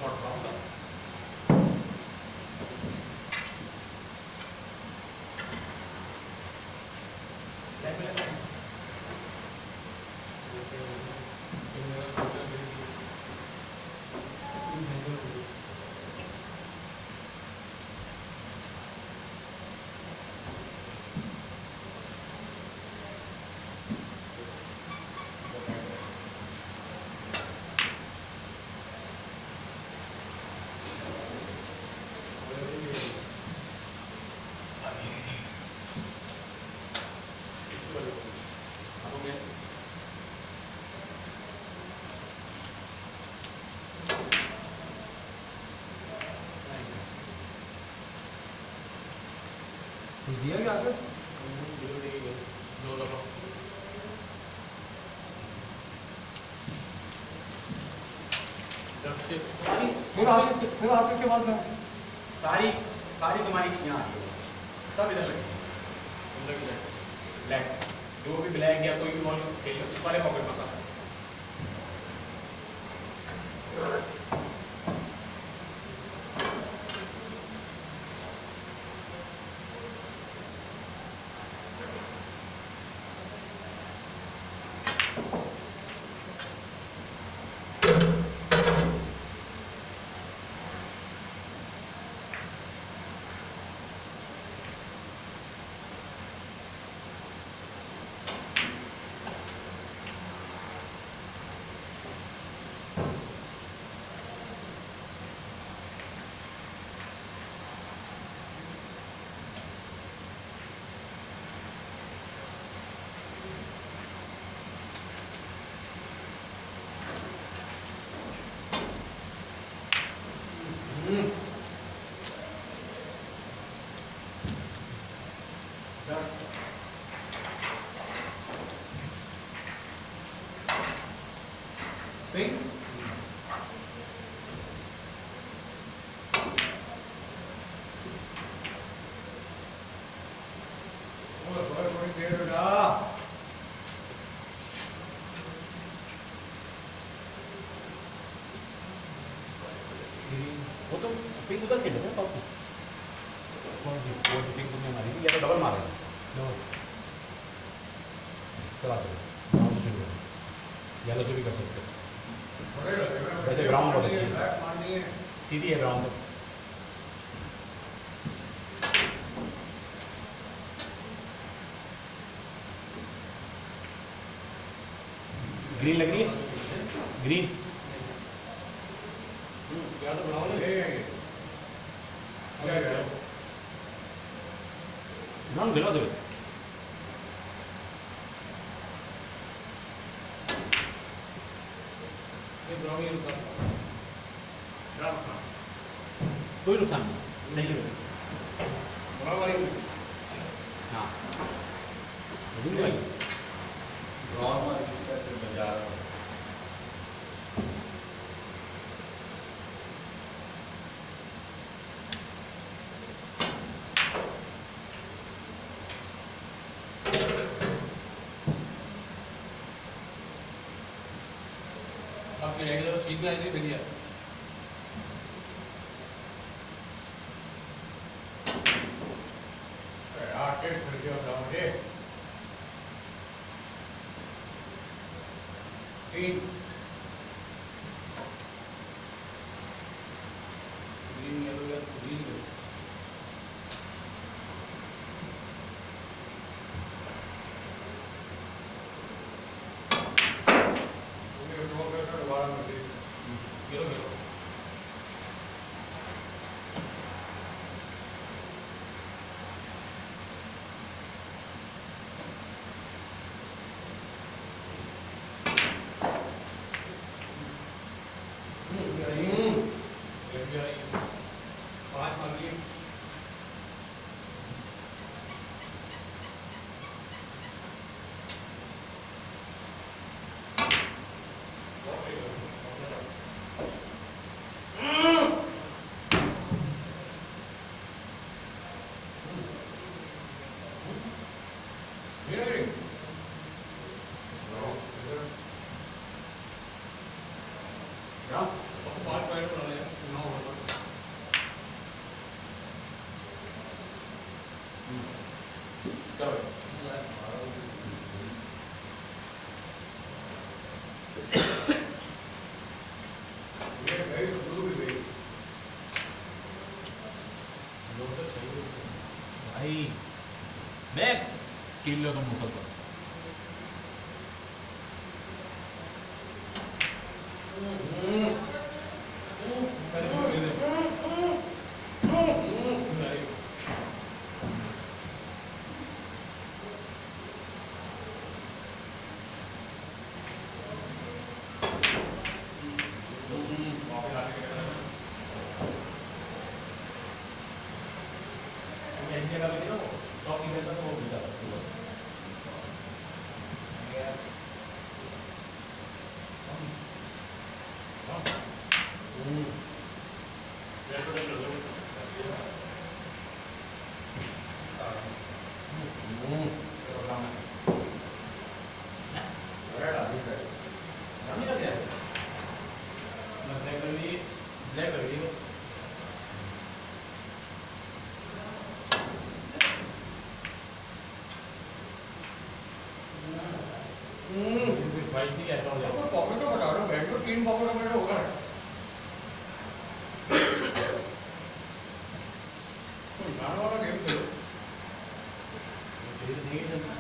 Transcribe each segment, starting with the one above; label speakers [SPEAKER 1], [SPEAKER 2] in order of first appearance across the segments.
[SPEAKER 1] दिया क्या सर? फिर हासिल के बाद में
[SPEAKER 2] सारी तुम्हारी यहाँ आ गई तब इधर लगी ब्लैक जो भी ब्लैक या कोई भी बॉल खेल लो इस वाले पॉकेट में फंसा
[SPEAKER 1] Pink.
[SPEAKER 2] वो तो पिंक उधर खेले थे टॉप में वो जो पिंक तुमने मारी थी या तो डबल मारा चला सकते येलो से भी कर सकते वैसे ब्राउन बहुत अच्छी है सीधी है ब्राउन तो ग्रीन लग रही है ग्रीन
[SPEAKER 1] क्या तो ब्राउन है
[SPEAKER 2] ब्राउन दिला दो कोई नुकसान नहीं हाँ
[SPEAKER 1] अब चलेगा तो सीध में आएगी भैया तीन ग्रीन येलो या ग्रीन पाँच मार लिए पाँच पॉइंट बना लिया नो
[SPEAKER 2] चलो
[SPEAKER 1] ये भाई शुरू भी गई
[SPEAKER 2] लोग तो सही है भाई मैं खेल लो तुम मुसलसल ऐसी जगह पे ना वो शॉप की जगह तो वो भी जाता ब्लैक कर दी बस वाइट ऐसा हो जाएगा
[SPEAKER 1] पॉकेट तो बता रहा हूँ बैंक तो 3 पॉकेट मेरे होगा गाना वाला गेम खेलो
[SPEAKER 2] धीरे धीरे चलना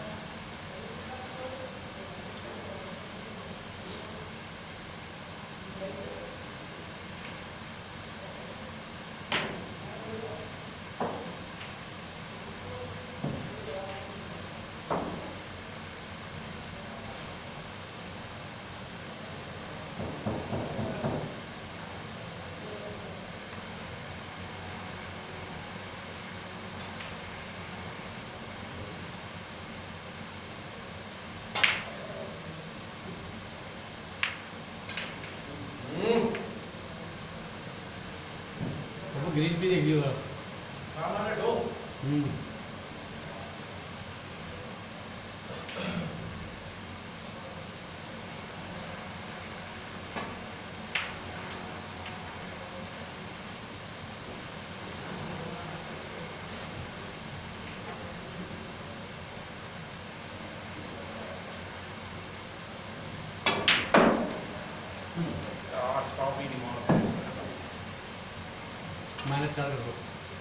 [SPEAKER 2] ग्रीन भी देख लियो
[SPEAKER 1] हाँ मैंने दो
[SPEAKER 2] स्टॉप ही नहीं मारा
[SPEAKER 1] मैंने 4 कर दो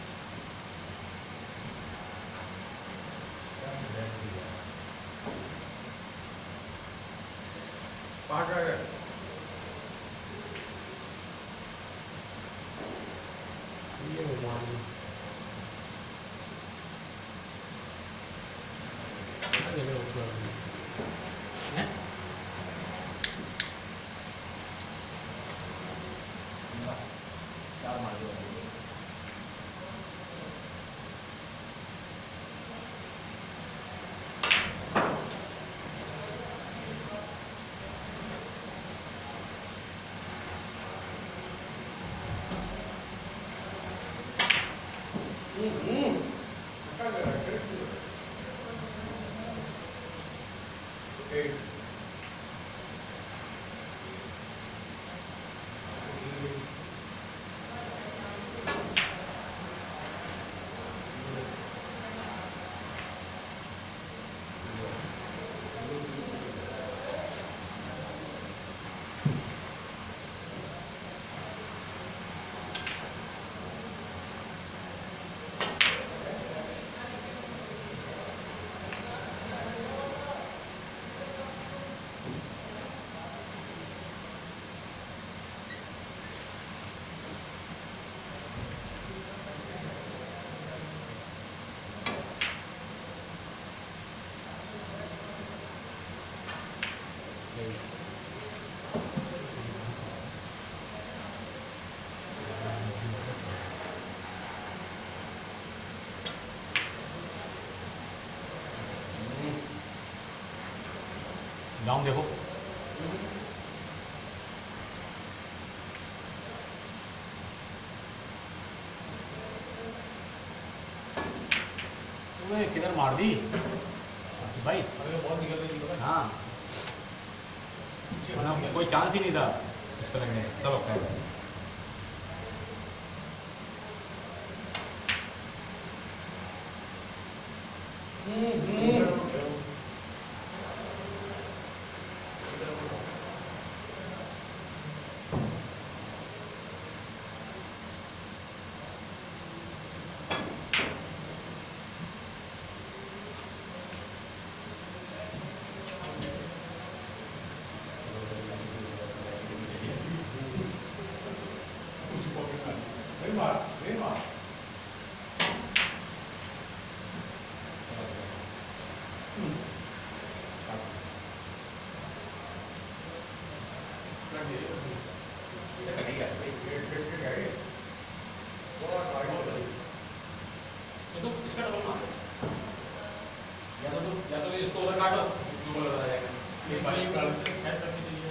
[SPEAKER 1] पाँच आ गए
[SPEAKER 2] ये भगवान हैं चार मार दो नाम देखो तुम्हें किधर मार दी भाई
[SPEAKER 1] बहुत निकल रही थी
[SPEAKER 2] हाँ कोई चांस ही नहीं था इस पर लगने चलो या तो इसको उधर काटो, इसको उधर आ जाएगा। ये पाइप का हेड करके चाहिए।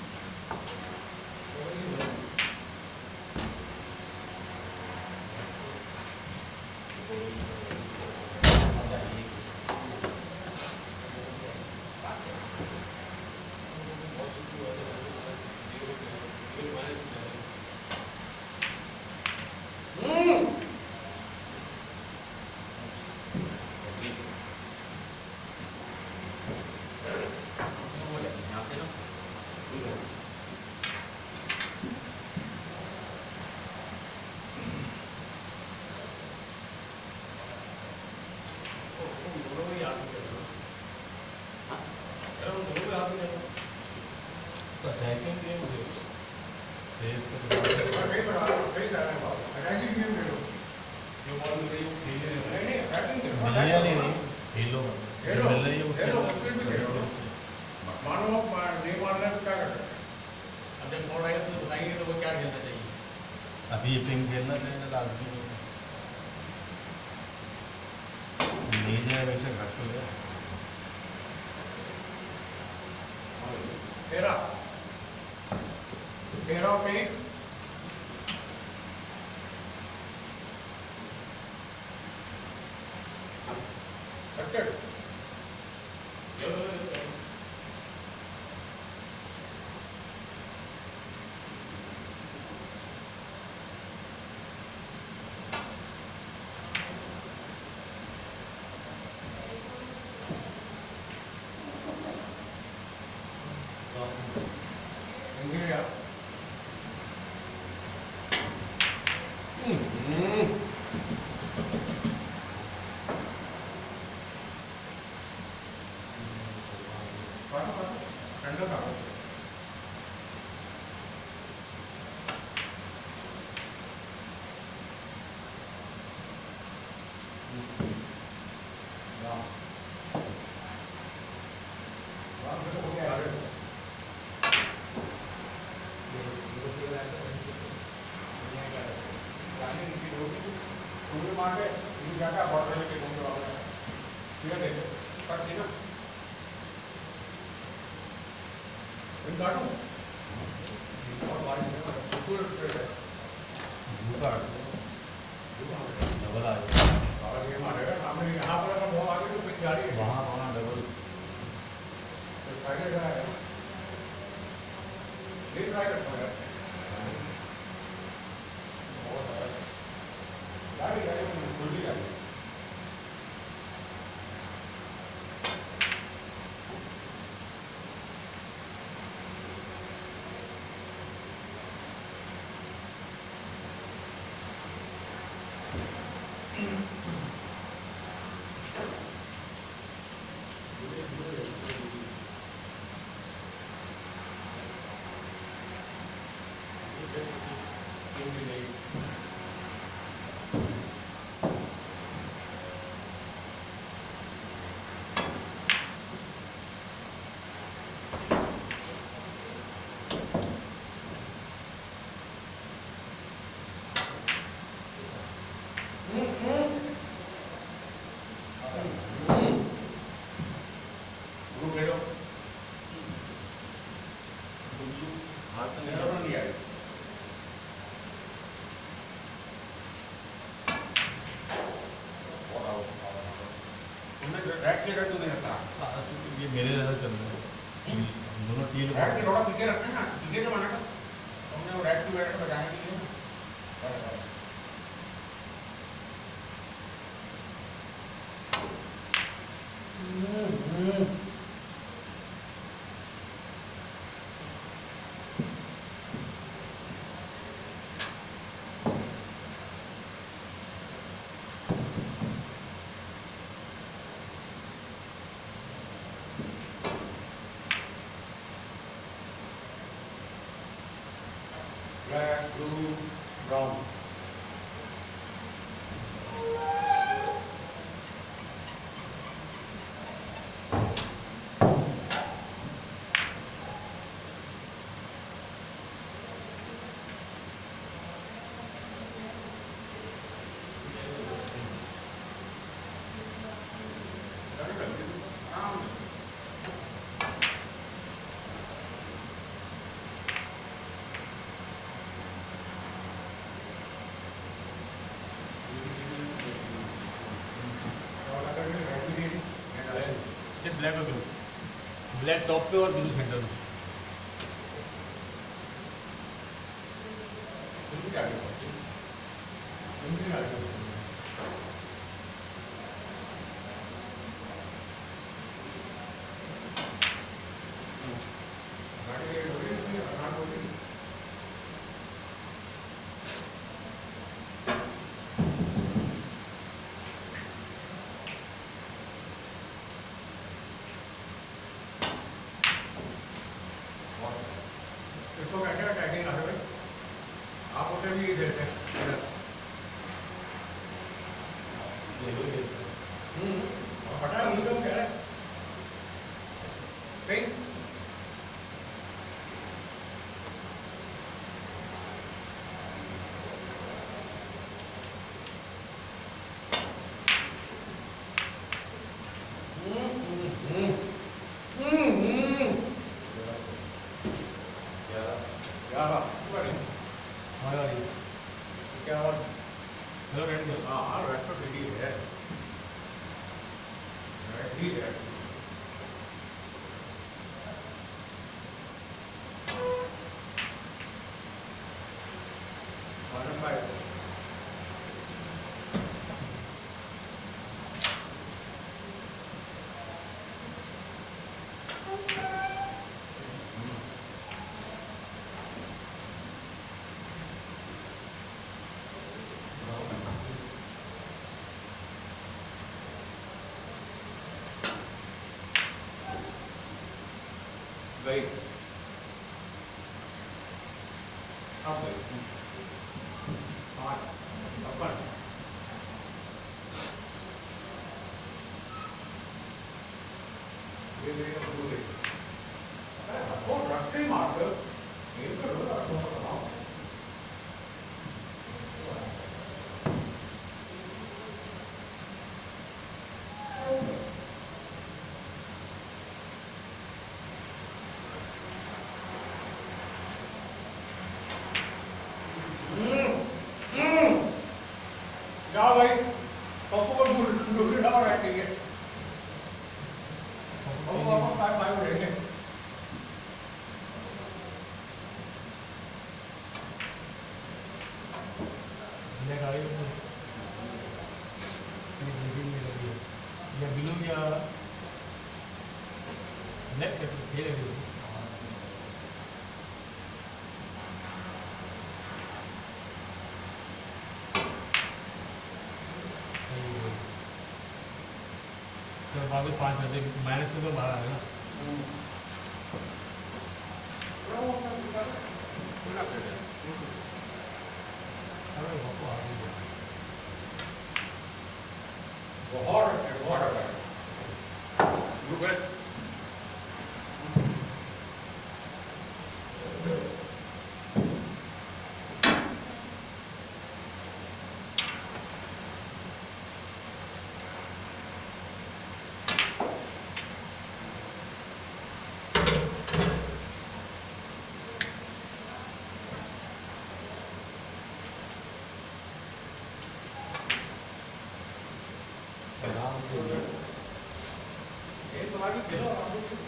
[SPEAKER 2] अभी ये पिंक खेलना चाहिए लास्ट में ले जाए वैसे घर को ले
[SPEAKER 1] तेरा तेरा पिंक
[SPEAKER 2] ये मेरे जैसा चल रहा है दोनों टीम
[SPEAKER 1] थोड़ा पीछे रखना है ना पीछे तो बना था हमने वो रेड टू रेड बजाने के लिए ब्लैक, ब्लू, ब्राउन।
[SPEAKER 2] सिर्फ ब्लैक और ब्लू, ब्लैक टॉप पे और ब्लू सेंटर में।
[SPEAKER 1] इसको कहते हैं टैगिंग आगे भाई, आप उसे भी देते हैं। और हटा नहीं तो कह रहे कहीं क्या
[SPEAKER 2] हेलो रेड कर।
[SPEAKER 1] हाँ रेड तो ठीक ही है, रेड ही है। गई अब गई 5 अपन ये गई अब हो गई। अरे वो रखते ही मार दो, ये तो लो रखो बनाओ। जाओ भाई, पप्पू को दूसरी डाल रखी है, पप्पू को 5-5 उड़ेंगे।
[SPEAKER 2] ब्लैक आ गई या ब्लू या ब्लैक खेल रही है। तो बाद में 5 बजे माइनस से तो बाहर आएगा। अरे बापू आ गई
[SPEAKER 1] बहुत अच्छा है। ये तुम्हारी खेलो आराम से।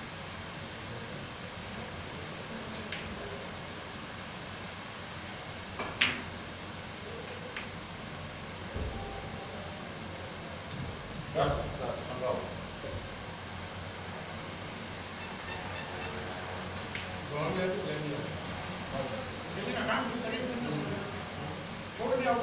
[SPEAKER 1] दस 15 लेकिन आराम से करेंगे, छोड़ दिया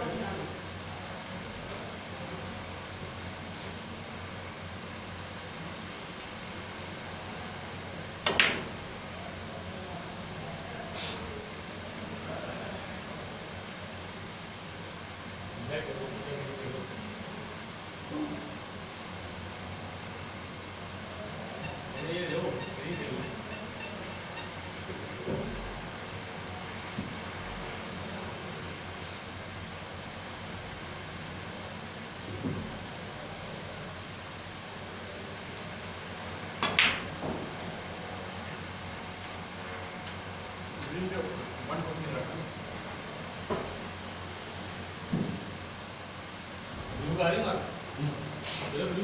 [SPEAKER 2] बारी मार चलो ब्लू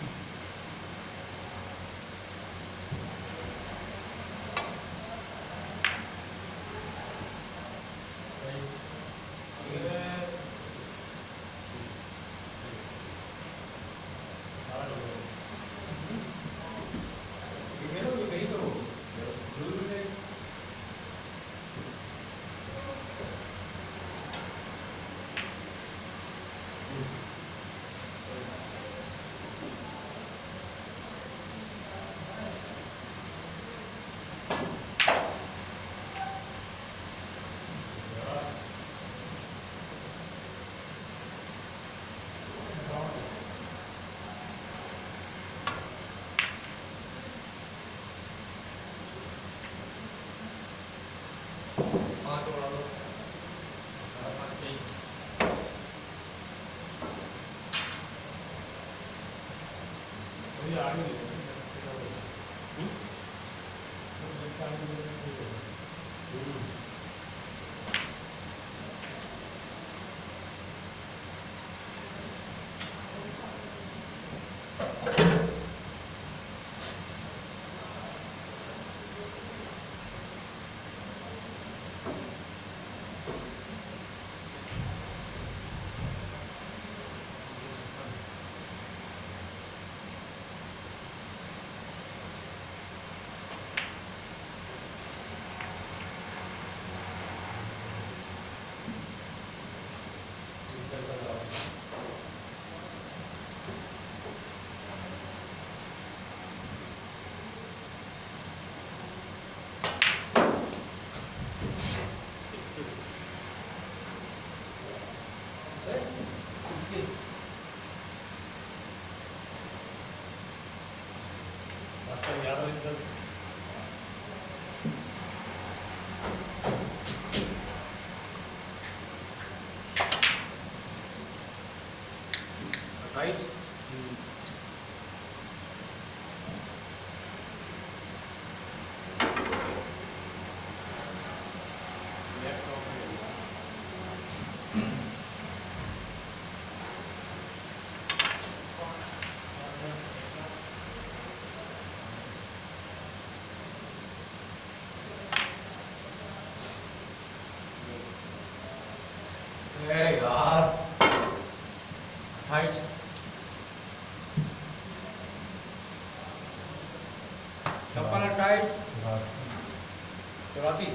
[SPEAKER 1] चौरासी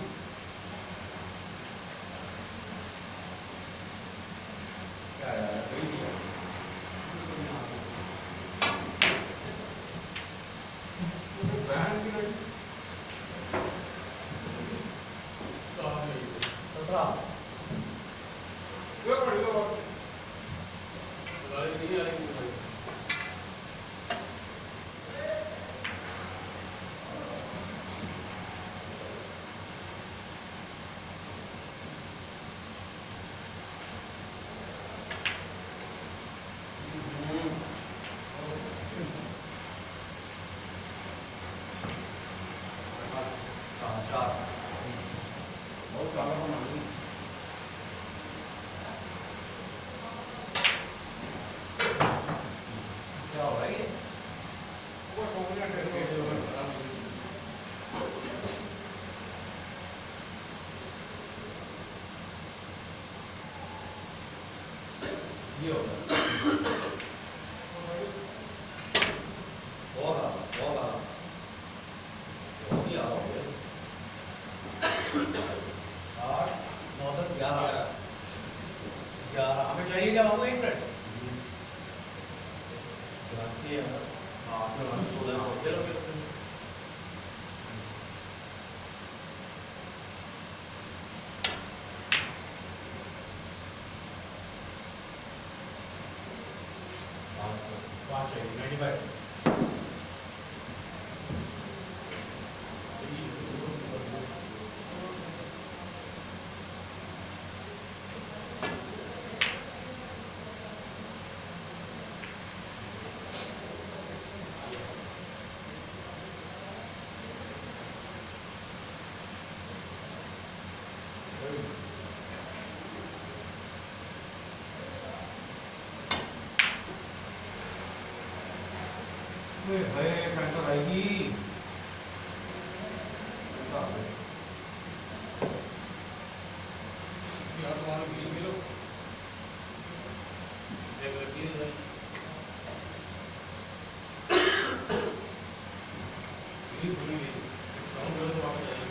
[SPEAKER 1] क्या यार ये होगा होगा हो गया 8 9 10 11 हमें चाहिए क्या बाबू 1 मिनट हाँ 16 चलो पाँच चाहिए 95 फैंटा आएगी यार तुम्हारे बीच में लो एक लड़की है ये पूरी काम करो तो वापस जाएगी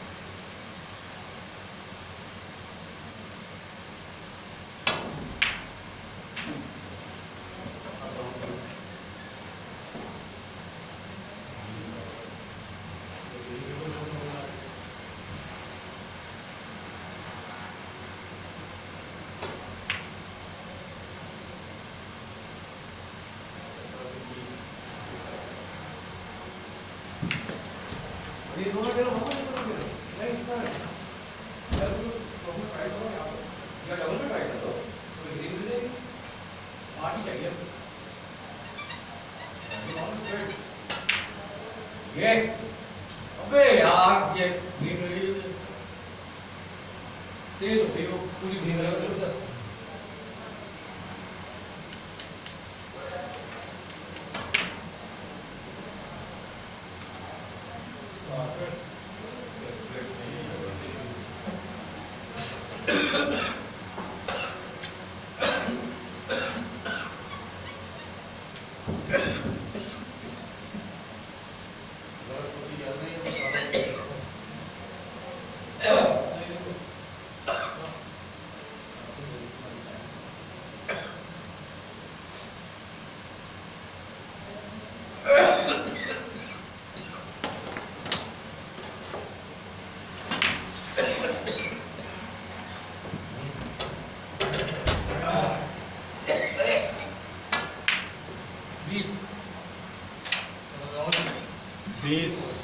[SPEAKER 1] ये दोनों खेलो हम नहीं करोगे नहीं इतना है यार तो में फाइट करो यहाँ पे या डबल में फाइट करो तो ग्रीन मिलेगी पार्टी चाहिए ये अबे यार ये ग्रीन मिलेगी तेज हो गई वो पूरी ग्रीन मिलेगी उधर Peace.